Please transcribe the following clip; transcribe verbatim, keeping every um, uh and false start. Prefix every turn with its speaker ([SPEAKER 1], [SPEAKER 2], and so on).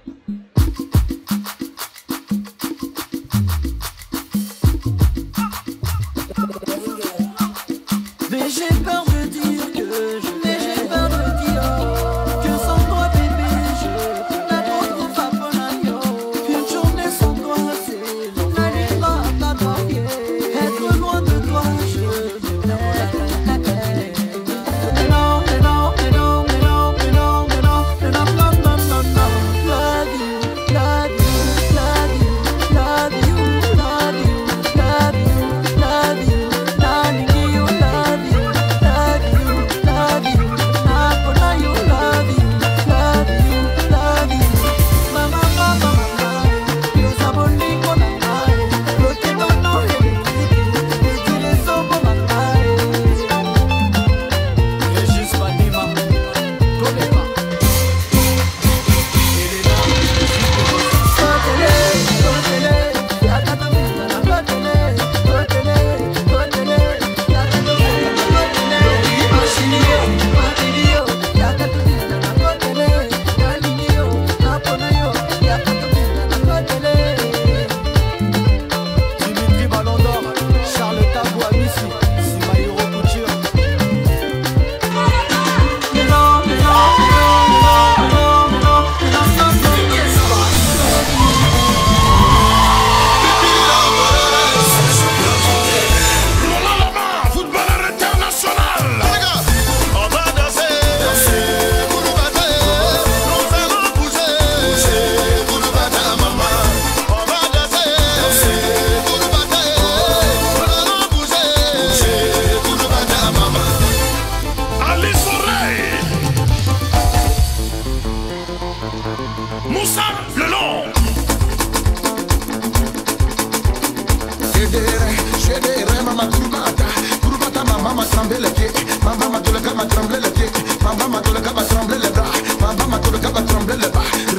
[SPEAKER 1] Mais j'ai peur de dire que je Mais j'ai peur de dire que sans toi bébé je n'ai pas trop faponayo. Une journée sans toi c'est l'enfer. Être loin de toi je non, mais non, mais non, mais non, mais non, mais non, mais non, non, non, non, non. Love you, love you, love you, love you, love you, love you, love you, loving you, love you, love you, love you, not gonna you, love you, love you, love you. Mama, mama, mama, you saboni kona mai, lote dono hele tiki, ejile sobo manai. Régis Vanima, Toleka. Dimitri Ballon d'Or, Charles Tabou Amissi, Simaïro Couture. Mais non, mais non, mais non, mais non, mais non, mais non, mais non, mais
[SPEAKER 2] Footballeur international. On va danser, danser pour nous battre. Nous allons bouger, bouger pour nous battre, maman. On va danser, danser pour nous battre. Nous allons bouger, bouger pour nous battre, maman. Alice Oreille, Moussa le long.
[SPEAKER 3] Shedere, shedere, mama kurumata, kurumata, ma maman tremble les pieds, ma maman tout le gars m'a tremblé les pieds, ma maman tout le gars m'a tremblé les bras, ma maman tout le gars m'a tremblé les bras.